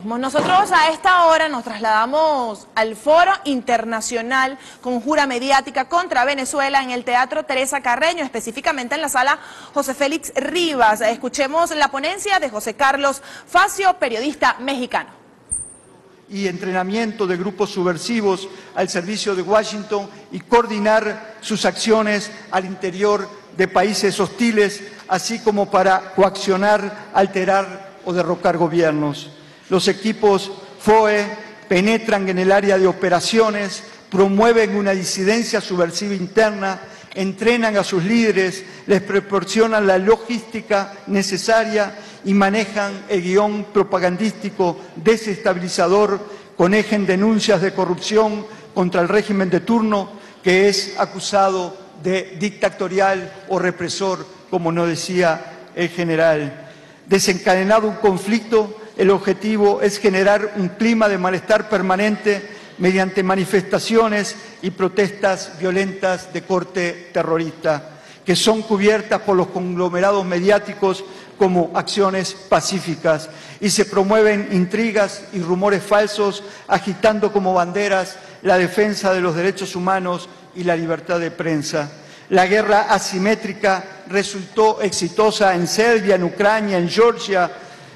Nosotros a esta hora nos trasladamos al Foro Internacional Conjura Mediática contra Venezuela en el Teatro Teresa Carreño, específicamente en la sala José Félix Rivas. Escuchemos la ponencia de José Carlos Facio, periodista mexicano. Y entrenamiento de grupos subversivos al servicio de Washington y coordinar sus acciones al interior de países hostiles, así como para coaccionar, alterar o derrocar gobiernos. Los equipos FOE penetran en el área de operaciones, promueven una disidencia subversiva interna, entrenan a sus líderes, les proporcionan la logística necesaria y manejan el guión propagandístico desestabilizador con eje en denuncias de corrupción contra el régimen de turno, que es acusado de dictatorial o represor, como nos decía el general. Desencadenado un conflicto, el objetivo es generar un clima de malestar permanente mediante manifestaciones y protestas violentas de corte terrorista, que son cubiertas por los conglomerados mediáticos como acciones pacíficas, y se promueven intrigas y rumores falsos, agitando como banderas la defensa de los derechos humanos y la libertad de prensa. La guerra asimétrica resultó exitosa en Serbia, en Ucrania, en Georgia,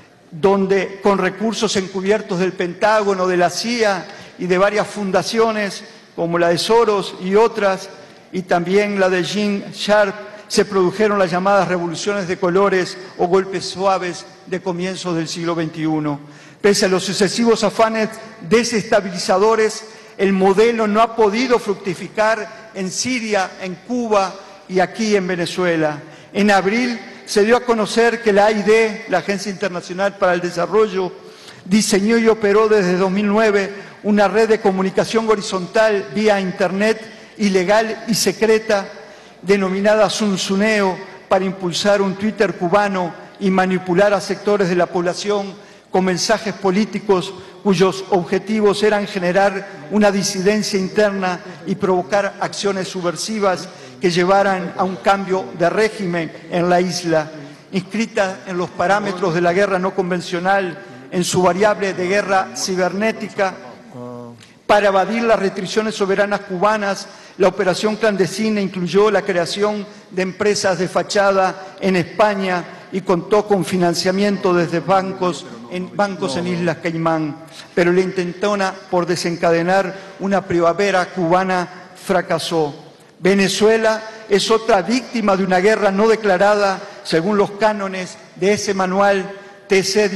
donde con recursos encubiertos del Pentágono, de la CIA y de varias fundaciones como la de Soros y otras, y también la de Gene Sharp, se produjeron las llamadas revoluciones de colores o golpes suaves de comienzos del siglo XXI. Pese a los sucesivos afanes desestabilizadores, el modelo no ha podido fructificar en Siria, en Cuba y aquí en Venezuela. En abril se dio a conocer que la AID, la Agencia Internacional para el Desarrollo, diseñó y operó desde 2009 una red de comunicación horizontal vía Internet, ilegal y secreta, denominada Zunzuneo, para impulsar un Twitter cubano y manipular a sectores de la población con mensajes políticos cuyos objetivos eran generar una disidencia interna y provocar acciones subversivas que llevaran a un cambio de régimen en la isla, inscrita en los parámetros de la guerra no convencional, en su variable de guerra cibernética. Para evadir las restricciones soberanas cubanas, la operación clandestina incluyó la creación de empresas de fachada en España y contó con financiamiento desde bancos en Islas Caimán. Pero la intentona por desencadenar una primavera cubana fracasó. Venezuela es otra víctima de una guerra no declarada según los cánones de ese manual TC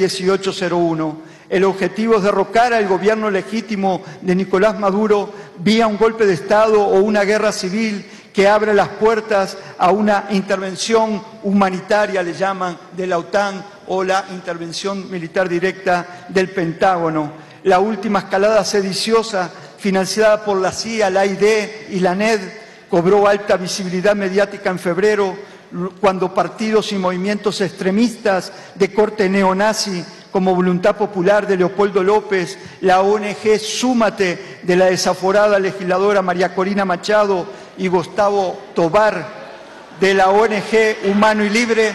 1801. El objetivo es derrocar al gobierno legítimo de Nicolás Maduro vía un golpe de Estado o una guerra civil que abre las puertas a una intervención humanitaria, le llaman, de la OTAN, o la intervención militar directa del Pentágono. La última escalada sediciosa, financiada por la CIA, la AID y la NED, cobró alta visibilidad mediática en febrero, cuando partidos y movimientos extremistas de corte neonazi, como Voluntad Popular de Leopoldo López, la ONG Súmate de la desaforada legisladora María Corina Machado y Gustavo Tobar de la ONG Humano y Libre,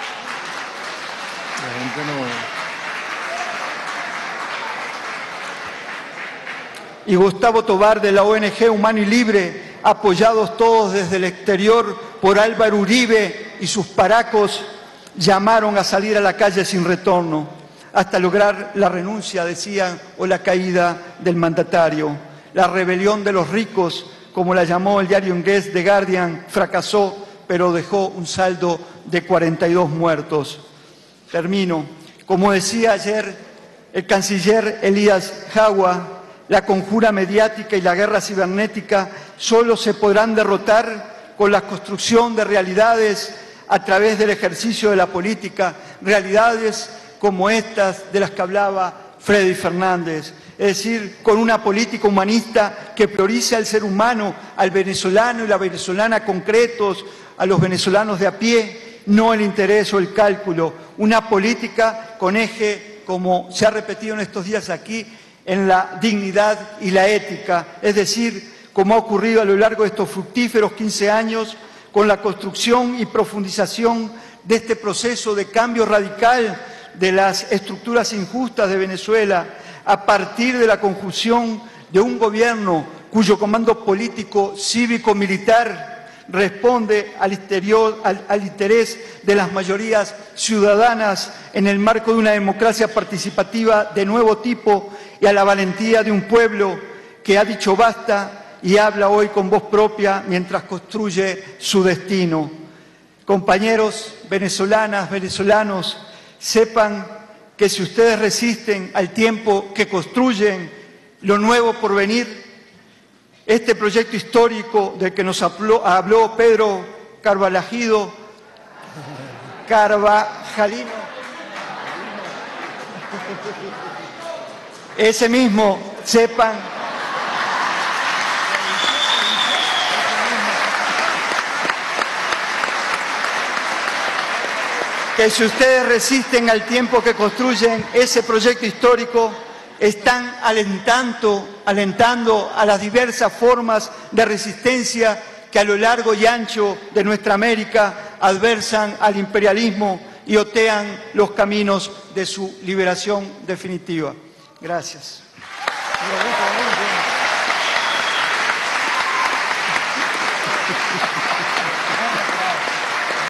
apoyados todos desde el exterior por Álvaro Uribe y sus paracos, llamaron a salir a la calle sin retorno, hasta lograr la renuncia, decían, o la caída del mandatario. La rebelión de los ricos, como la llamó el diario inglés The Guardian, fracasó, pero dejó un saldo de 42 muertos. Termino. Como decía ayer el canciller Elías Jawa, la conjura mediática y la guerra cibernética solo se podrán derrotar con la construcción de realidades a través del ejercicio de la política, realidades como estas de las que hablaba Freddy Fernández, es decir, con una política humanista que priorice al ser humano, al venezolano y la venezolana concretos, a los venezolanos de a pie, no el interés o el cálculo, una política con eje, como se ha repetido en estos días aquí, en la dignidad y la ética, es decir, como ha ocurrido a lo largo de estos fructíferos 15 años, con la construcción y profundización de este proceso de cambio radical de las estructuras injustas de Venezuela a partir de la conjunción de un gobierno cuyo comando político, cívico-militar responde al interés de las mayorías ciudadanas en el marco de una democracia participativa de nuevo tipo y a la valentía de un pueblo que ha dicho basta y habla hoy con voz propia mientras construye su destino. Compañeros venezolanas, venezolanos, sepan que si ustedes resisten al tiempo que construyen lo nuevo por venir, este proyecto histórico del que nos habló Pedro Carvalho, ese mismo, sepan que si ustedes resisten al tiempo que construyen ese proyecto histórico, están alentando a las diversas formas de resistencia que a lo largo y ancho de nuestra América adversan al imperialismo y otean los caminos de su liberación definitiva. Gracias.